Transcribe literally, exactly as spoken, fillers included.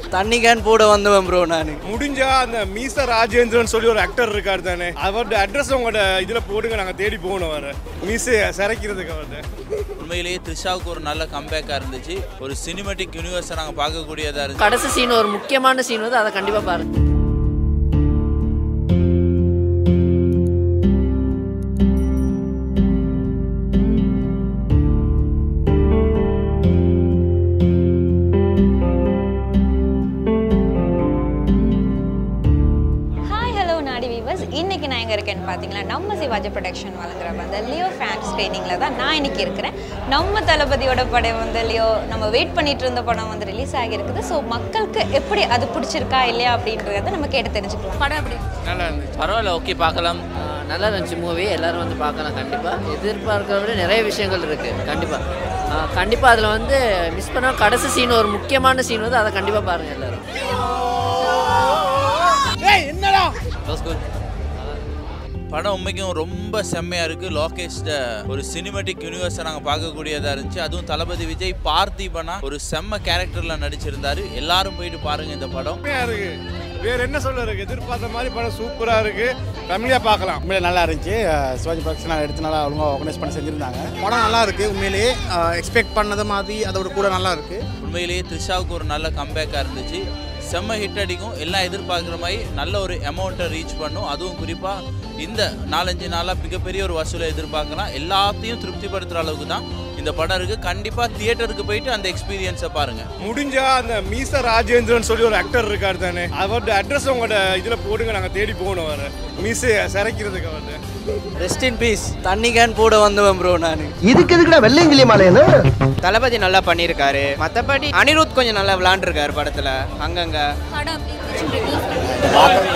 தண்ணி கேன் போட வந்தவன் ப்ரோ. நான் முடிஞ்சா அந்த மீச ராஜேந்திரன் சொல்லி ஒரு ஆக்டர் இருக்காரு தானே, அவரோட அட்ரஸ் உங்களோட இதில் போடுங்க, நாங்கள் தேடி போகணும் வர மீசையை சிறைக்கிறதுக்கு அவர்கிட்ட. உண்மையிலேயே த்ரிஷாவுக்கு ஒரு நல்ல கம்பேக்காக இருந்துச்சு. ஒரு சினிமேட்டிக் யூனிவர்ஸை நாங்கள் பார்க்கக்கூடியதாக இருந்துச்சு. கடைசி சீன் ஒரு முக்கியமான சீன் வந்து அதை கண்டிப்பாக பாருங்க. இன்னைக்கு நான் எங்கே இருக்கேன்னு பார்த்தீங்கன்னா நம்ம சிவாஜி ப்ரொடக்ஷன் வழங்குற வந்து லியோ ஃபேன்ஸ் ட்ரைனிங்கில் தான் நான் இன்னைக்கு இருக்கிறேன். நம்ம தளபதியோட படம் வந்து லியோ நம்ம வெயிட் பண்ணிட்டு இருந்த படம் வந்து ரிலீஸ் ஆகியிருக்குது. ஸோ மக்களுக்கு எப்படி அது பிடிச்சிருக்கா இல்லையா அப்படின்றத நம்ம கேட்டு தெரிஞ்சுக்கலாம். படம் எப்படி? நல்லா இருந்துச்சு. பரவாயில்ல, ஓகே, பார்க்கலாம். நல்லா இருந்துச்சு மூவி. எல்லாரும் வந்து பார்க்கலாம். கண்டிப்பாக எதிர்பார்க்கிறத விட நிறைய விஷயங்கள் இருக்குது. கண்டிப்பாக கண்டிப்பாக அதில் வந்து மிஸ் பண்ண கடைசி சீன் ஒரு முக்கியமான சீன் வந்து அதை கண்டிப்பாக பாருங்கள் எல்லாரும். என்னடா படம் உண்மைக்கும் ரொம்ப செம்மையாக இருக்குது. லோகேஷ்ட ஒரு சினிமேட்டிக் யூனிவர்ஸை நாங்கள் பார்க்கக்கூடியதாக இருந்துச்சு. அதுவும் தளபதி விஜய் பார்த்திபனா ஒரு செம்ம கேரக்டரில் நடிச்சிருந்தாரு. எல்லாரும் போயிட்டு பாருங்கள் இந்த படம். இருக்கு வேற என்ன சொல்ல இருக்கு, எதிர்பார்த்த மாதிரி படம் சூப்பராக இருக்கு. ஃபேமிலியாக பார்க்கலாம். உண்மையிலே நல்லா இருந்துச்சு. சிவாஜி ப்ரொடக்ஷன் எடுத்து நல்லா ஒழுங்காக ஆர்கனைஸ் பண்ணி செஞ்சுருந்தாங்க. படம் நல்லா இருக்குது. உண்மையிலேயே எக்ஸ்பெக்ட் பண்ணது மாதிரி அதோட கூட நல்லா இருக்குது. உண்மையிலேயே த்ரிஷாவுக்கு ஒரு நல்ல கம்பேக்காக இருந்துச்சு. செம்ம ஹிட் அடிக்கும். எல்லாம் எதிர்பார்க்குற மாதிரி நல்ல ஒரு அமௌண்ட்டை ரீச் பண்ணும். அதுவும் குறிப்பாக இந்த நாலஞ்சு நாளாக மிகப்பெரிய ஒரு வசூலை எதிர்பார்க்கலாம். எல்லாத்தையும் திருப்திப்படுத்துகிற அளவுக்கு தான் இந்த படம் இருக்குது. கண்டிப்பாக தியேட்டருக்கு போயிட்டு அந்த எக்ஸ்பீரியன்ஸை பாருங்கள். முடிஞ்சா அந்த மீச ராஜேந்திரன் சொல்லி ஒரு ஆக்டர் இருக்காரு தானே, அவரோட அட்ரஸ் உங்களோட இதில் போடுங்க, நாங்கள் தேடி போகணும் வர மீசையை சிறைக்கிறதுக்கு அவர்கிட்ட. Rest in peace. தண்ணி கேன் போட வந்தவன் ப்ரோ. நான் இதுக்கு எதுக்குடா வெள்ளையங்கிலி மாலைன்னு. தளபதி நல்லா பண்ணியிருக்காரு. மற்றபடி அனிருத் கொஞ்சம் நல்லா விளாண்டுருக்காரு படத்தில். அங்கங்க படம்